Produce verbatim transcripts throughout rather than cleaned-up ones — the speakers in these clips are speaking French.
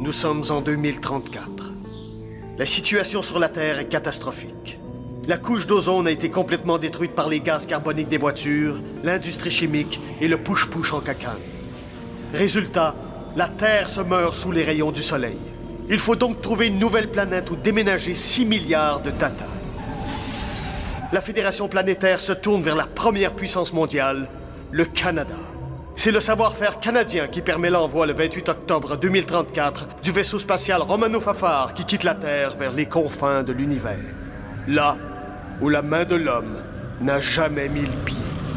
Nous sommes en deux mille trente-quatre. La situation sur la Terre est catastrophique. La couche d'ozone a été complètement détruite par les gaz carboniques des voitures, l'industrie chimique et le push-push en cacane. Résultat, la Terre se meurt sous les rayons du Soleil. Il faut donc trouver une nouvelle planète où déménager six milliards de Tata. La Fédération planétaire se tourne vers la première puissance mondiale, le Canada. C'est le savoir-faire canadien qui permet l'envoi le vingt-huit octobre deux mille trente-quatre du vaisseau spatial Romano-Fafard qui quitte la Terre vers les confins de l'univers. Là où la main de l'homme n'a jamais mis le pied.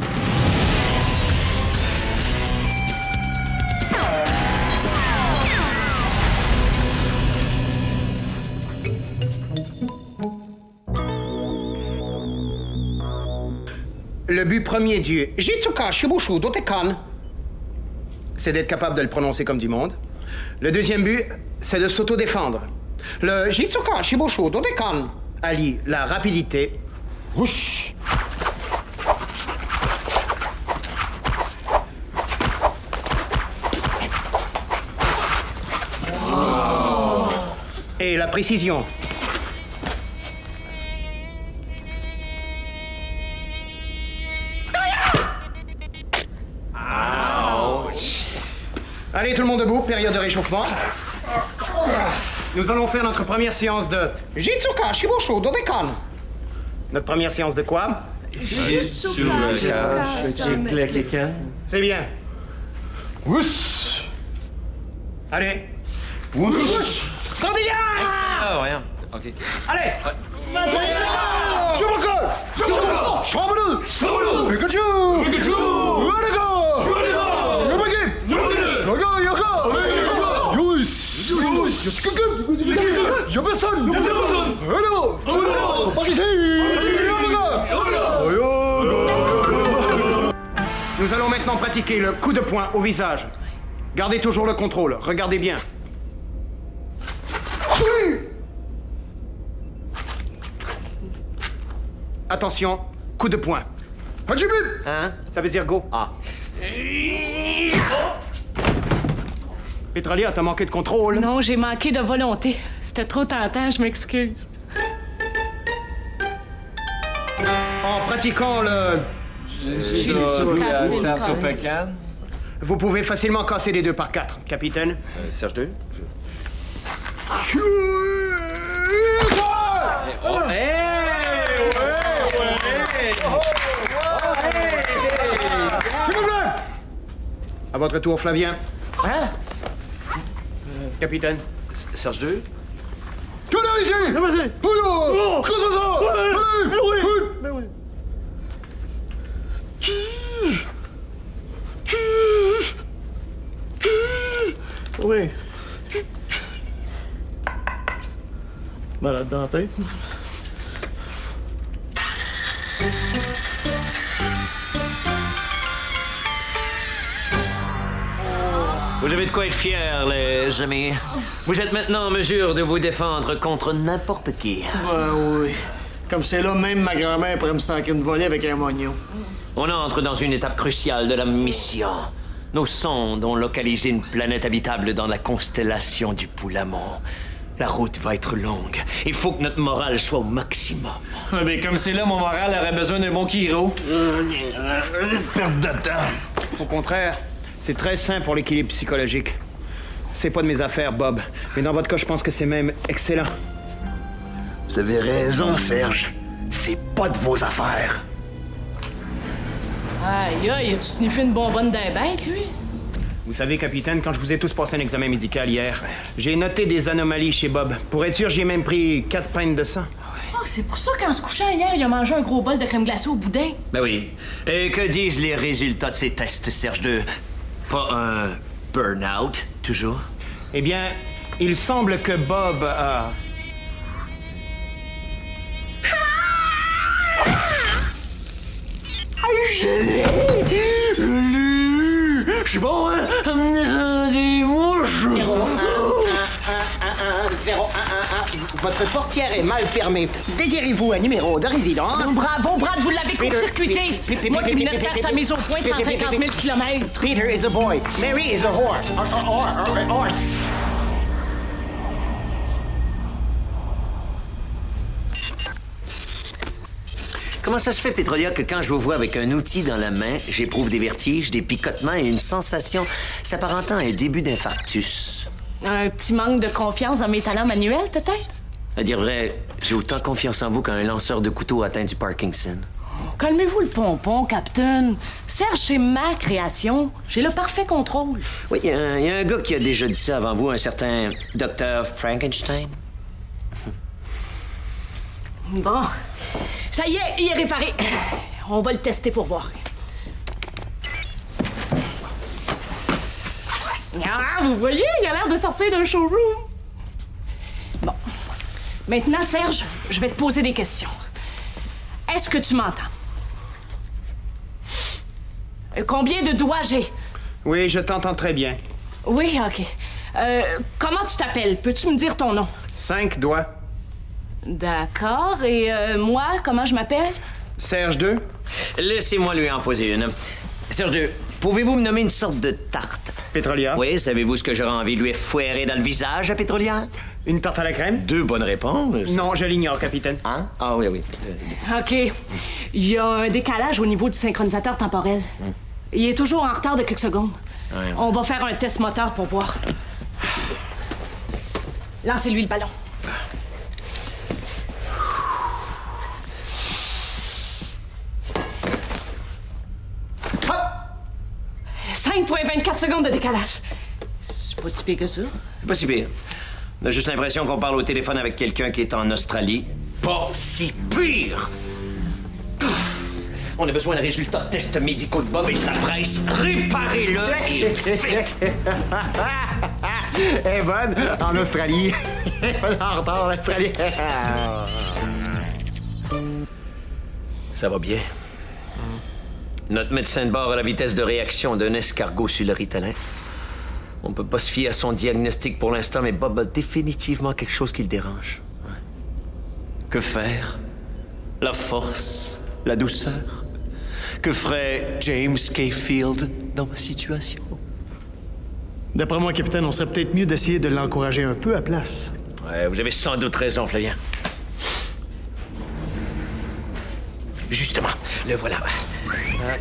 Le but premier du Jitsuka Shibushu Dotekan, c'est d'être capable de le prononcer comme du monde. Le deuxième but, c'est de s'autodéfendre. Le Jitsuka Shibushu Dotekan allie la rapidité, whoosh, et la précision. Allez, tout le monde debout, période de réchauffement. Nous allons faire notre première séance de Jitsuka Shibushu Dodekan. Notre première séance de quoi? Jitsuka Shibushu. C'est bien. Wouss! Allez. Wouss! Sandilla! Ah, rien. OK. Allez! Chewbacca! Chewbacca! Chewbacca! Chewbacca! Pikachu! Pikachu! Radiga! Radiga! Yabagi! Yabagi! Yaga! Yaga! Yus! Yus! Yaskaka! Yabasan! Yabasan! Hello! Hello! Par ici! Yaga! Nous allons maintenant pratiquer le coup de poing au visage. Gardez toujours le contrôle. Regardez bien. Attention, coup de poing. Hein? Ça veut dire go. Ah. Petralia, t'as manqué de contrôle. Non, j'ai manqué de volonté. C'était trop tentant, je m'excuse. En pratiquant le... Vous pouvez facilement casser les deux par quatre, capitaine. Euh, Serge deux? Je... Oh, hey! S'il vous plaît! À votre tour, Flavien. Hein? Capitaine. Serge deux? Que là, ici! Vas-y! Oh! Que c'est ça? Mais oui! Mais oui! Oui. Malade dans la tête. Vous avez de quoi être fiers, les amis. Vous êtes maintenant en mesure de vous défendre contre n'importe qui. Ben oui. Comme c'est là, même ma grand-mère pourrait me sacrer une volée avec un moignon. On entre dans une étape cruciale de la mission. Nos sondes ont localisé une planète habitable dans la constellation du Poulamon. La route va être longue. Il faut que notre morale soit au maximum. Ouais, ben comme c'est là, mon moral aurait besoin d'un bon Kiro. Perte de temps. Au contraire, c'est très sain pour l'équilibre psychologique. C'est pas de mes affaires, Bob. Mais dans votre cas, je pense que c'est même excellent. Vous avez raison, Serge. C'est pas de vos affaires. Aïe, aïe, as-tu sniffé une bonbonne d'un bête, lui? Vous savez, capitaine, quand je vous ai tous passé un examen médical hier, j'ai noté des anomalies chez Bob. Pour être sûr, j'ai même pris quatre pintes de sang. Ah, oh, c'est pour ça qu'en se couchant hier, il a mangé un gros bol de crème glacée au boudin. Ben oui. Et que disent les résultats de ces tests, Serge deux? Pas un burn-out, toujours? Eh bien, il semble que Bob a... Je suis bon, hein? Des mouches! Votre portière est mal fermée. Désirez-vous un numéro de résidence? Bravo, Brad, vous l'avez court-circuité. Moi qui venais de faire sa mise au point de cent cinquante mille kilomètres. Peter is a boy. Mary is a whore. Or, or, or, or, horse. comment ça se fait, Petrolia, que quand je vous vois avec un outil dans la main, j'éprouve des vertiges, des picotements et une sensation s'apparentant à un début d'infarctus? Un petit manque de confiance dans mes talents manuels, peut-être? À dire vrai, j'ai autant confiance en vous qu'un lanceur de couteau atteint du Parkinson. Calmez-vous le pompon, Captain. Serge, c'est ma création. J'ai le parfait contrôle. Oui, il y, y a un gars qui a déjà dit ça avant vous, un certain docteur Frankenstein. Bon. Ça y est, il est réparé. On va le tester pour voir. Ah, vous voyez, il a l'air de sortir d'un showroom. Bon. Maintenant, Serge, je vais te poser des questions. Est-ce que tu m'entends? Euh, combien de doigts j'ai? Oui, je t'entends très bien. Oui, OK. Euh, comment tu t'appelles? Peux-tu me dire ton nom? Cinq doigts. D'accord. Et euh, moi, comment je m'appelle? Serge deux. Laissez-moi lui en poser une. Serge deux, pouvez-vous me nommer une sorte de tarte? Pétrolia. Oui, savez-vous ce que j'aurais envie de lui fouetter dans le visage à Pétrolia? Une tarte à la crème? Deux bonnes réponses. Non, je l'ignore, capitaine. Hein? Ah oui, oui. Euh, OK. Il y a un décalage au niveau du synchronisateur temporel. Hum. Il est toujours en retard de quelques secondes. Ouais. On va faire un test moteur pour voir. Lancez-lui le ballon. cinq virgule vingt-quatre secondes de décalage. C'est pas si pire que ça. C'est pas si pire. On a juste l'impression qu'on parle au téléphone avec quelqu'un qui est en Australie. Pas si pire! On a besoin de résultats de tests médicaux de Bob et sa presse. Réparez-le et vite! Elle est bonne en Australie. En retard en Australie. Ça va bien. Notre médecin de bord a la vitesse de réaction d'un escargot sur le Ritalin. On peut pas se fier à son diagnostic pour l'instant, mais Bob a définitivement quelque chose qui le dérange. Ouais. Que faire? La force, la douceur. Que ferait James Cafield dans ma situation? D'après moi, capitaine, on serait peut-être mieux d'essayer de l'encourager un peu à place. Ouais, vous avez sans doute raison, Flavien. Justement, le voilà. Ouais.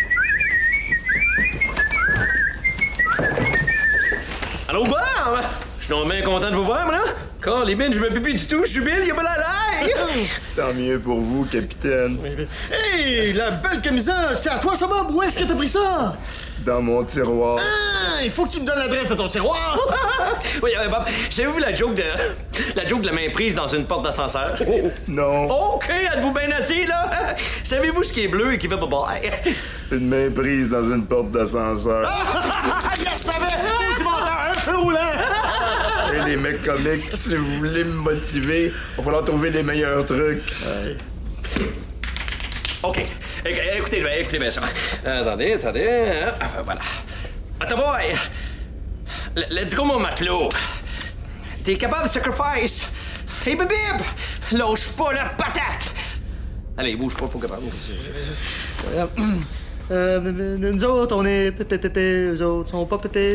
Allô, Bob? Je suis donc bien content de vous voir, moi, là. Quand les bines, je me pipi du tout, je jubile, y'a pas la laille! Tant mieux pour vous, capitaine. Hey, la belle camisole! C'est à toi, ça, Bob? Où est-ce que t'as pris ça? Dans mon tiroir. Ah! Il faut que tu me donnes l'adresse de ton tiroir! Oui, euh, Bob, savez-vous la joke de... la joke de la main prise dans une porte d'ascenseur? Oh, non. OK, êtes-vous bien assis, là? Savez-vous ce qui est bleu et qui fait bye-bye? Une main prise dans une porte d'ascenseur. Je savais! Tu menteur, un feu roulant! Et les mecs comiques, si vous voulez me motiver, il va falloir trouver les meilleurs trucs. Ouais. OK. É- Écoutez, écoutez bien ça. Attendez, attendez. Ah, voilà. Attends, boy! L- Let's go, mon matelot. T'es capable de sacrifice? Hey, bip, bip! Lâche pas la patate! Allez, bouge pas, pas capable. Euh, euh, nous autres, on est pépé pépé, eux autres sont pas pépé.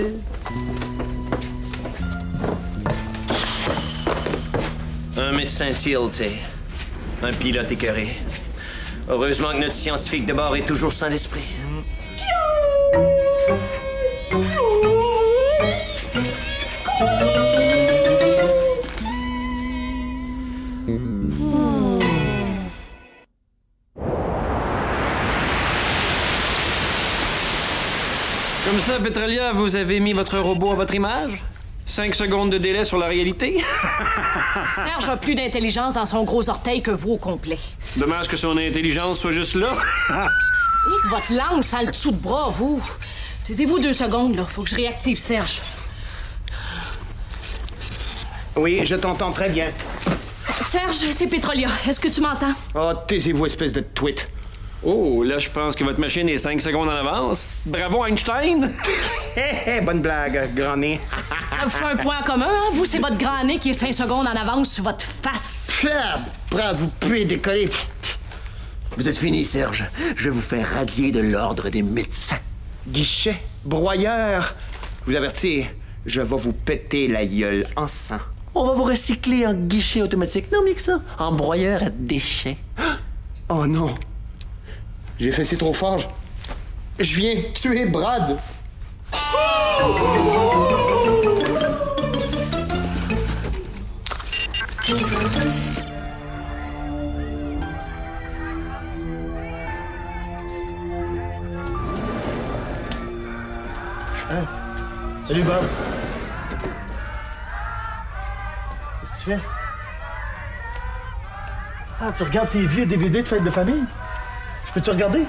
Un médecin tilté. Un pilote écœuré. Heureusement que notre scientifique de bord est toujours sans l'esprit. Comme ça, Petrolia, vous avez mis votre robot à votre image? Cinq secondes de délai sur la réalité? Serge a plus d'intelligence dans son gros orteil que vous au complet. Dommage que son intelligence soit juste là. Et votre langue sans le dessous de bras, vous. Taisez-vous deux secondes, là. Faut que je réactive Serge. Oui, je t'entends très bien. Serge, c'est Petrolia. Est-ce que tu m'entends? Oh, taisez-vous, espèce de tweet. Oh, là, je pense que votre machine est cinq secondes en avance. Bravo, Einstein! Hé, hé, bonne blague, grand nez. Ça vous fait un point en commun, hein? Vous, c'est votre grand nez qui est cinq secondes en avance sur votre face. Flab, prêt à vous puer décoller. Vous êtes fini, Serge. Je vais vous faire radier de l'ordre des médecins. Guichet, broyeur. Je vous avertis, je vais vous péter la gueule en sang. On va vous recycler en guichet automatique. Non, mieux que ça. En broyeur à déchets. Oh non, J'ai fait c'est trop fort. Je, je viens tuer Brad. Hein? Salut, Bob. Qu'est-ce que tu fais? Ah, tu regardes tes vieux D V D de fête de famille? Je peux-tu regarder?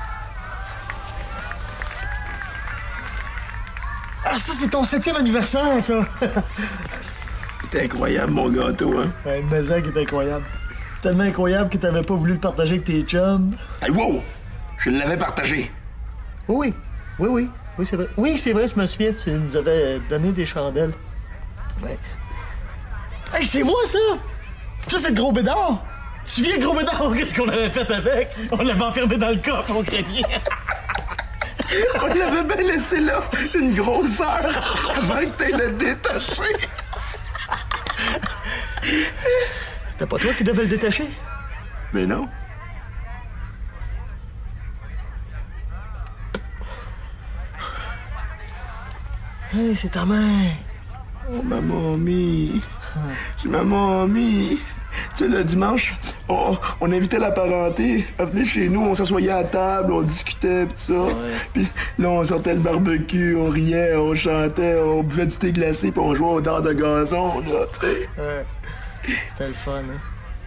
Ah, ça, c'est ton septième anniversaire, ça! C'est incroyable, mon gâteau, hein? Ouais, mais ça qui est incroyable. Tellement incroyable que t'avais pas voulu le partager avec tes chums. Hey, wow! Je l'avais partagé. Oui, oui, oui, oui. Oui, c'est vrai. Oui, c'est vrai, je me souviens, tu nous avais donné des chandelles. Ouais. Hey, c'est moi, ça! Ça, c'est le gros bédard! Tu te souviens, gros bédard, qu'est-ce qu'on avait fait avec? On l'avait enfermé dans le coffre, on craignait. On l'avait bien laissé là, une grosse heure, avant que t'aies le détaché. C'était pas toi qui devais le détacher? Mais non. Hey, c'est ta mère. Oh, ma mamie. C'est ma mamie. Tu sais, le dimanche, on, on invitait la parenté à venir chez nous, on s'assoyait à table, on discutait, pis tout ça. Ouais. Puis là, on sortait le barbecue, on riait, on chantait, on buvait du thé glacé, puis on jouait aux dents de gazon, là, tu sais. Ouais. C'était le fun, hein?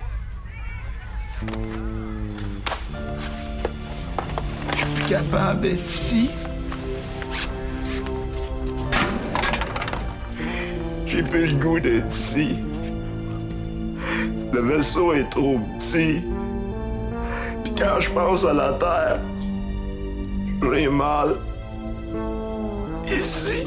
Je suis plus capable d'être ici. J'ai plus le goût d'être ici. Le vaisseau est trop petit. Puis quand je pense à la Terre, j'ai mal. Ici.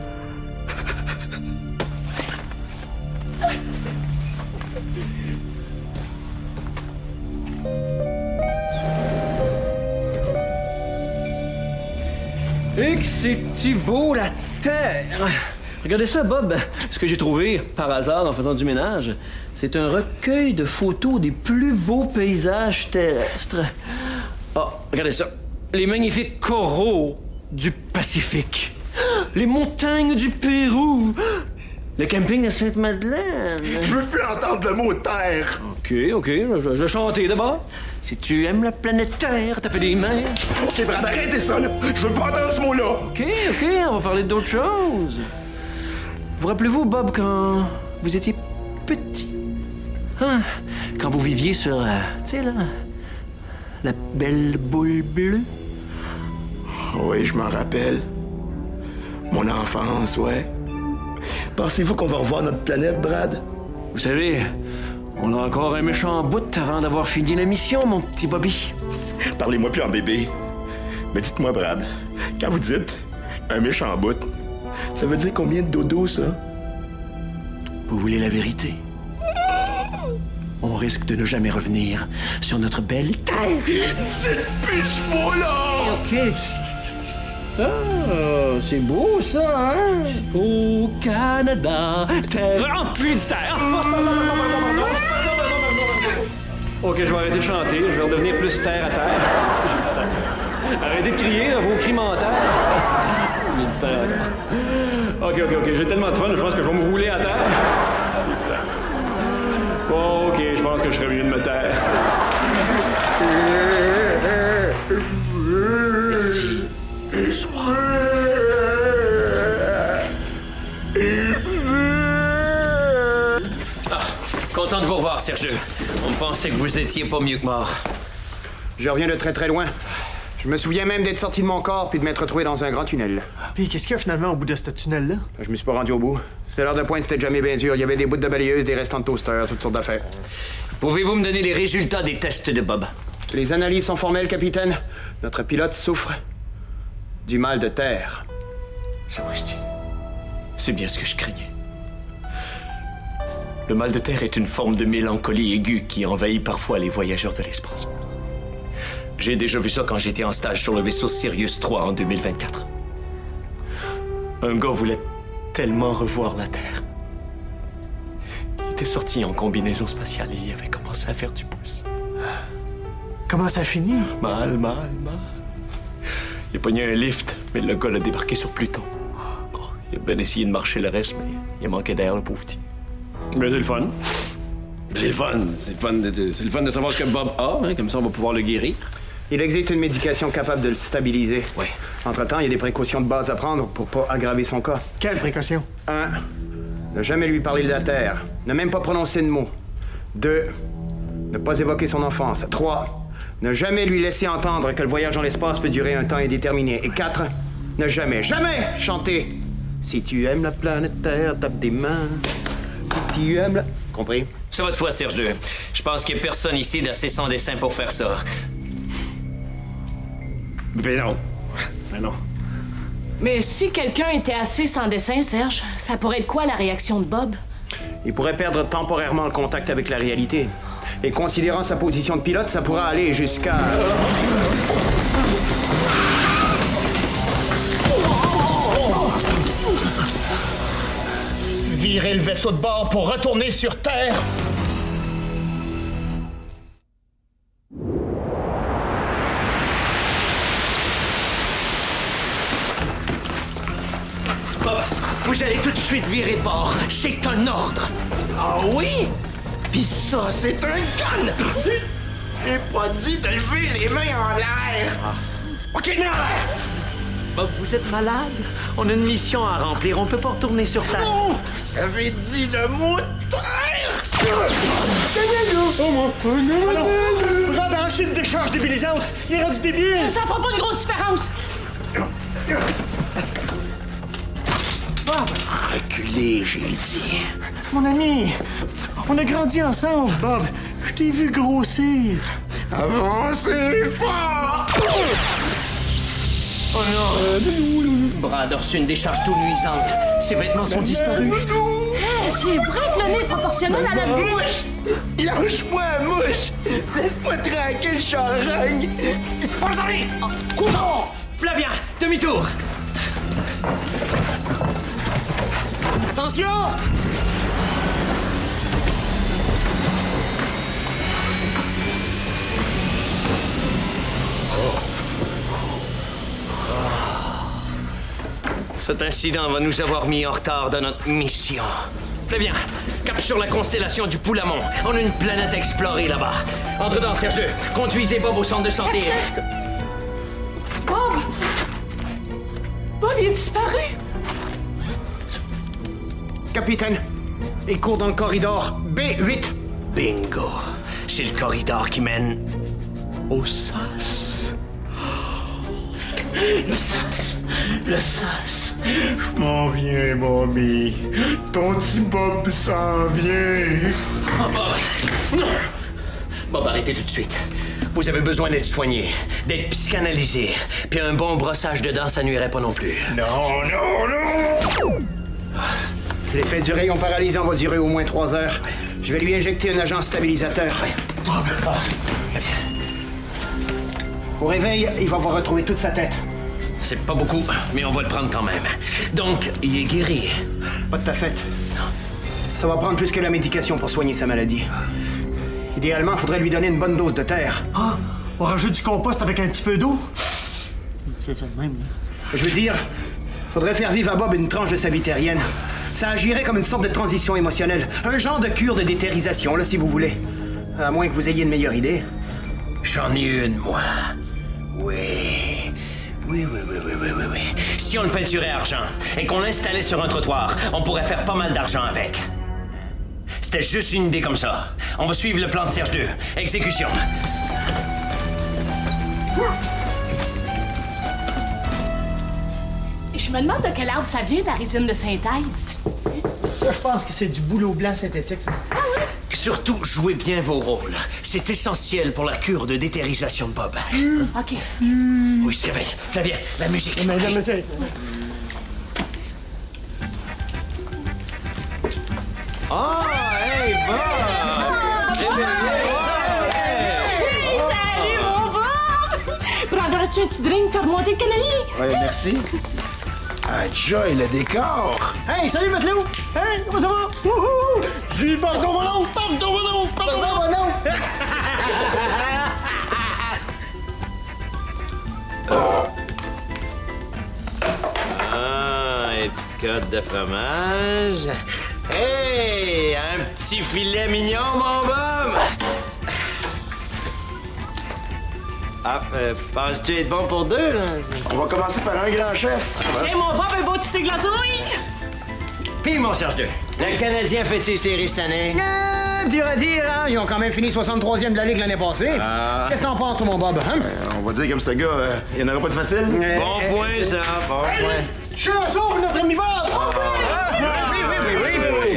Et que c'est beau, la Terre! Regardez ça, Bob. Ce que j'ai trouvé, par hasard, en faisant du ménage, c'est un recueil de photos des plus beaux paysages terrestres. Ah, oh, regardez ça. Les magnifiques coraux du Pacifique. Les montagnes du Pérou. Le camping de Sainte-Madeleine. Je veux plus entendre le mot Terre. OK, OK. Je, je vais chanter d'abord. Si tu aimes la planète Terre, taper des mains. OK, Brad, arrêtez ça, là. Je veux pas entendre ce mot-là. OK, OK, on va parler d'autre chose. Vous rappelez-vous, Bob, quand vous étiez petit? Hein? Quand vous viviez sur, euh, tu sais, là, la belle boule bleue? Oui, je m'en rappelle. Mon enfance, ouais. Pensez-vous qu'on va revoir notre planète, Brad? Vous savez, on a encore un méchant bout avant d'avoir fini la mission, mon petit Bobby. Parlez-moi plus en bébé. Mais dites-moi, Brad, quand vous dites un méchant bout, ça veut dire combien de dodo, ça? Vous voulez la vérité? On risque de ne jamais revenir sur notre belle Terre. Dites plus ce mot-là! OK. Ah, c'est beau, ça, hein? Au Canada, terre remplie de terre. OK, je vais arrêter de chanter. Je vais redevenir plus terre à terre. J'ai dit terre. Arrêtez de crier, là, vos cris mentaux. J'ai dit terre à terre. OK, OK, OK. J'ai tellement de fun, je pense que je vais me rouler à terre. J'ai dit terre. Bon, OK, je pense que je serais mieux de me taire. Merci. Bonsoir. Ah, content de vous revoir, Sergeux. On pensait que vous étiez pas mieux que mort. Je reviens de très très loin. Je me souviens même d'être sorti de mon corps puis de m'être retrouvé dans un grand tunnel. Puis qu'est-ce qu'il y a finalement au bout de ce tunnel-là? Je me suis pas rendu au bout. C'était l'heure de pointe, c'était jamais bien dur. Il y avait des bouts de balayeuse, des restants de toaster, toutes sortes d'affaires. Pouvez-vous me donner les résultats des tests de Bob? Les analyses sont formelles, capitaine. Notre pilote souffre du mal de terre. Sapristi, c'est bien ce que je craignais. Le mal de terre est une forme de mélancolie aiguë qui envahit parfois les voyageurs de l'espace. J'ai déjà vu ça quand j'étais en stage sur le vaisseau Sirius trois en deux mille vingt-quatre. Un gars voulait tellement revoir la Terre. Il était sorti en combinaison spatiale et il avait commencé à faire du pouce. Comment ça finit? Mal, mal, mal. Il a pogné un lift, mais le gars l'a débarqué sur Pluton. Oh, il a bien essayé de marcher le reste, mais il a manqué d'air, le pauvre petit. Mais c'est le fun. C'est le fun. C'est le fun de, de- c'est le fun de savoir ce que Bob a, hein, comme ça on va pouvoir le guérir. Il existe une médication capable de le stabiliser. Oui. Entre-temps, il y a des précautions de base à prendre pour pas aggraver son cas. Quelle précaution? Un, ne jamais lui parler de la Terre. Ne même pas prononcer de mots. Deux, ne pas évoquer son enfance. Trois, ne jamais lui laisser entendre que le voyage dans l'espace peut durer un temps indéterminé. Et quatre, ne jamais, jamais chanter. Si tu aimes la planète Terre, tape des mains. Si tu aimes la... Compris? Ça va de soi, Serge deux. Je pense qu'il n'y a personne ici d'assez sans dessin pour faire ça. Ben non. Ben non. Mais si quelqu'un était assez sans dessin, Serge, ça pourrait être quoi la réaction de Bob? Il pourrait perdre temporairement le contact avec la réalité. Et considérant sa position de pilote, ça pourra aller jusqu'à... Virez le vaisseau de bord pour retourner sur Terre. Bob, vous allez tout de suite virer de bord. C'est un ordre. Ah oui? Pis ça, c'est un gun! J'ai pas dit de lever les mains en l'air! OK, les mains en l'air! Bob, vous êtes malade? On a une mission à remplir. On peut pas retourner sur Terre. Non! Vous avez dit le mot terre! Brad a reçu une décharge débilisante. Il est rendu débile. Ça fera pas de grosse différence. Reculez, j'ai dit. Mon ami, on a grandi ensemble, Bob. Je t'ai vu grossir. Avancez fort! Oh non! Brad a reçu une décharge tout nuisante. Ses vêtements sont disparus. Hey, c'est vrai que le nez est proportionnel à la bouche. Mouche! Lâche-moi, mouche! Laisse-moi tranquille, charogne! Pas aller! Courons! Flavien, demi-tour! Attention! Cet incident va nous avoir mis en retard dans notre mission. Flavien, cap sur la constellation du Poulamon. On a une planète à explorer là-bas. Entre dans, Serge deux. Conduisez Bob au centre de santé. Bob! Bob, il est disparu. Capitaine, il court dans le corridor B huit. Bingo. C'est le corridor qui mène au sas. Le sas. Le sas. Je m'en viens, mamie. Ton petit Bob s'en vient. Oh, Bob. Bob, arrêtez tout de suite. Vous avez besoin d'être soigné, d'être psychanalysé. Puis un bon brossage de dents, ça nuirait pas non plus. Non, non, non! L'effet du rayon paralysant va durer au moins trois heures. Je vais lui injecter un agent stabilisateur. Au réveil, il va avoir retrouvé toute sa tête. C'est pas beaucoup, mais on va le prendre quand même. Donc, il est guéri. Pas de ta fête. Ça va prendre plus que la médication pour soigner sa maladie. Idéalement, il faudrait lui donner une bonne dose de terre. Ah, on rajoute du compost avec un petit peu d'eau? C'est ça de même, là. Je veux dire, faudrait faire vivre à Bob une tranche de sa vie terrienne. Ça agirait comme une sorte de transition émotionnelle. Un genre de cure de déterrisation, là, si vous voulez. À moins que vous ayez une meilleure idée. J'en ai une, moi. Oui. Oui, oui, oui, oui, oui, oui, oui. Si on le peinturait argent et qu'on l'installait sur un trottoir, on pourrait faire pas mal d'argent avec. C'était juste une idée comme ça. On va suivre le plan de Serge deux. Exécution. Je me demande de quel arbre ça vient, de la résine de synthèse. Ça, je pense que c'est du bouleau blanc synthétique. Ça. Ah oui? Surtout, jouez bien vos rôles. C'est essentiel pour la cure de déterrisation de Bob. OK. Oui, il se réveille. Flavien, la musique. Mais jamais ça. Ah, hey, Bob! Salut, mon Bob! Prendras-tu un petit drink pour remonter le canalier? Ouais, merci. Ah, Joy, le décor! Hey, salut, Matelot! Hey, comment ça va? Wouhou! Du pardon volant! Pardon volant! Pardon volant! Ah, une petite cote de fromage. Hey, un petit filet mignon, mon bum! Ah, euh, penses-tu être bon pour deux, là? On va commencer par un grand chef. Tiens, mon Bob, un beau petit glasouille! Puis, mon Serge deux, le Canadien fait-tu les séries cette année? Euh, dire à dire, hein? Ils ont quand même fini soixante-troisième de la Ligue l'année passée. Ah. Qu'est-ce que t'en penses, toi, mon Bob? Hein? Euh, on va dire comme ce gars, euh, il n'y en aura pas de facile. Bon point, ça, bon point. Je sauve notre ami Bob! Ah, oui, oui, oui, oui, oui, oui.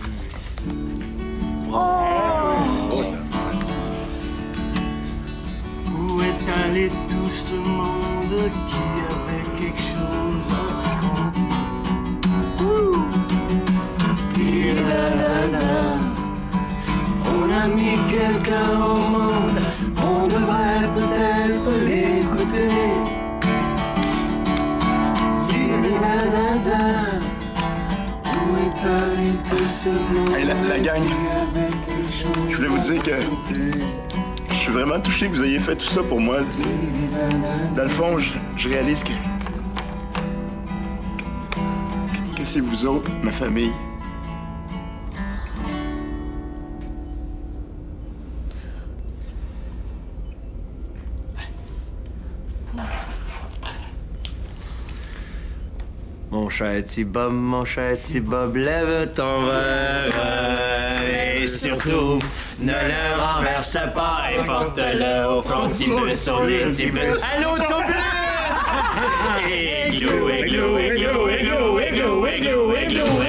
Où est allé tout ce monde qui avait quelque chose à raconter? Ouh! Ti-da-da-da. On a mis quelqu'un au monde, on devrait peut-être l'écouter. Ti-da-da-da. Où est allé tout ce monde? Hey, la, la gang, je voulais vous dire que je suis vraiment touché que vous ayez fait tout ça pour moi. T'sais. Dans le fond, je, je réalise que, que, que c'est vous autres, ma famille. Mon cher petit Bob, mon cher petit Bob, lève ton verre et surtout ne le renverse pas et porte-le au front, petit peu sur les petits peu. À l'autobus! Églou, églou, églou, églou, églou, églou, églou,